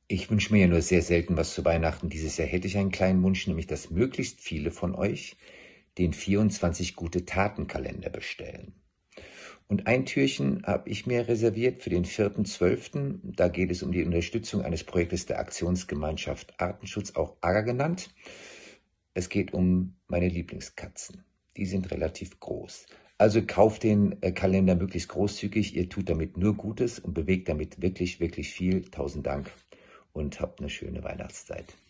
Ich wünsche mir ja nur sehr selten was zu Weihnachten. Dieses Jahr hätte ich einen kleinen Wunsch, nämlich dass möglichst viele von euch den 24-Gute-Taten-Kalender bestellen. Und ein Türchen habe ich mir reserviert für den 4.12. Da geht es um die Unterstützung eines Projektes der Aktionsgemeinschaft Artenschutz, auch AGA genannt. Es geht um meine Lieblingskatzen. Die sind relativ groß. Also kauft den Kalender möglichst großzügig. Ihr tut damit nur Gutes und bewegt damit wirklich, wirklich viel. Tausend Dank und habt eine schöne Weihnachtszeit.